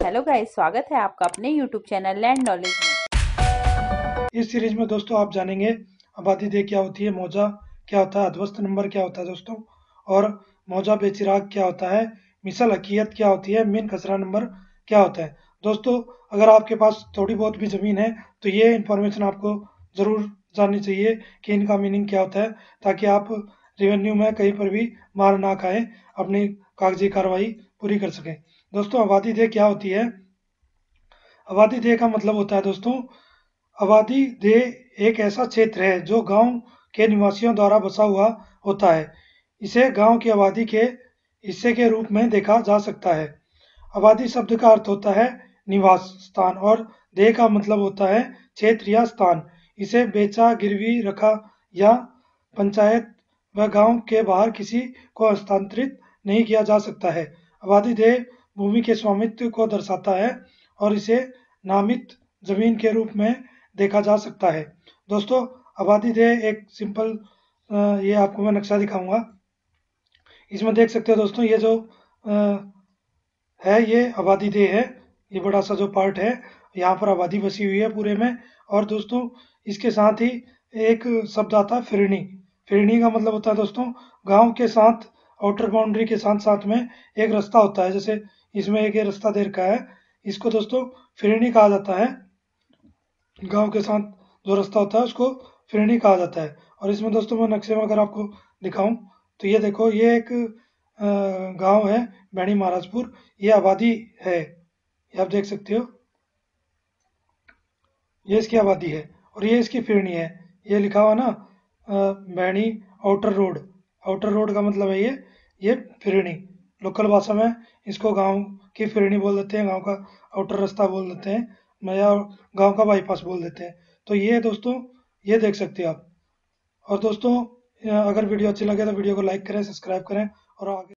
Hello guys, स्वागत है आपका अपने यूट्यूब चैनल लैंड नॉलेज में। इस सीरीज में दोस्तों आप जानेंगे आबादी दे क्या होती है, मौजा क्या होता है, अध्वस्त नंबर क्या होता है दोस्तों, और मौजा बेचिराग क्या होता है, मिसल हकीयत क्या होती है, मीन खसरा नंबर क्या होता है। दोस्तों, अगर आपके पास थोड़ी बहुत भी ज़मीन है तो ये इन्फॉर्मेशन आपको ज़रूर जाननी चाहिए कि इनका मीनिंग क्या होता है, ताकि आप रेवेन्यू में कहीं पर भी मार ना खाएं, अपनी कागजी कार्रवाई पूरी कर सकें। दोस्तों, आबादी दे क्या होती है? आबादी देह का मतलब होता है दोस्तों, आबादी देह एक ऐसा क्षेत्र है जो गांव के निवासियों द्वारा बसा हुआ होता है। इसे गांव की आबादी के हिस्से के रूप में देखा जा सकता है। आबादी शब्द का अर्थ होता है निवास स्थान, और देह का मतलब होता है क्षेत्र या स्थान। इसे बेचा, गिरवी रखा या पंचायत व गांव के बाहर किसी को हस्तांतरित नहीं किया जा सकता है। आबादी देह भूमि के स्वामित्व को दर्शाता है और इसे नामित जमीन के रूप में देखा जा सकता है। दोस्तों, आबादी देह एक सिंपल ये आपको मैं नक्शा दिखाऊंगा। इसमें देख सकते हो दोस्तों, ये जो है ये आबादी देह है। ये बड़ा सा जो पार्ट है, यहाँ पर आबादी बसी हुई है पूरे में। और दोस्तों, इसके साथ ही एक शब्द आता है फिरनी। फिरनी का मतलब होता है दोस्तों, गांव के साथ आउटर बाउंड्री के साथ साथ में एक रास्ता होता है। जैसे इसमें एक ये रास्ता दे रखा है, इसको दोस्तों फिरनी कहा जाता है। गांव के साथ जो रास्ता होता है उसको फिरनी कहा जाता है। और इसमें दोस्तों मैं नक्शे में अगर आपको दिखाऊं तो ये देखो, ये एक गांव है बैणी महाराजपुर। ये आबादी है, ये आप देख सकते हो, ये इसकी आबादी है और ये इसकी फिरनी है। ये लिखा हुआ ना बैणी आउटर रोड। आउटर रोड का मतलब है ये फिरनी। लोकल भाषा में इसको गांव की फिरनी बोल देते हैं, गांव का आउटर रास्ता बोल देते हैं, या गांव का बाईपास बोल देते हैं। तो ये दोस्तों, ये देख सकते हो आप। और दोस्तों, अगर वीडियो अच्छी लगे तो वीडियो को लाइक करें, सब्सक्राइब करें और आगे